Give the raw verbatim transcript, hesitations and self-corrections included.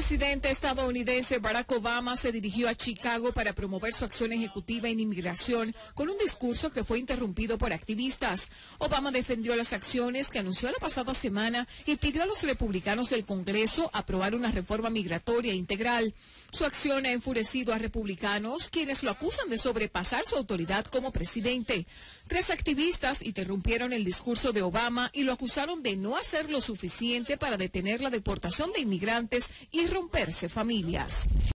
presidente estadounidense Barack Obama se dirigió a Chicago para promover su acción ejecutiva en inmigración con un discurso que fue interrumpido por activistas. Obama defendió las acciones que anunció la pasada semana y pidió a los republicanos del Congreso aprobar una reforma migratoria integral. Su acción ha enfurecido a republicanos, quienes lo acusan de sobrepasar su autoridad como presidente. Tres activistas interrumpieron el discurso de Obama y lo acusaron de no hacer lo suficiente para detener la deportación de inmigrantes y romperse familias.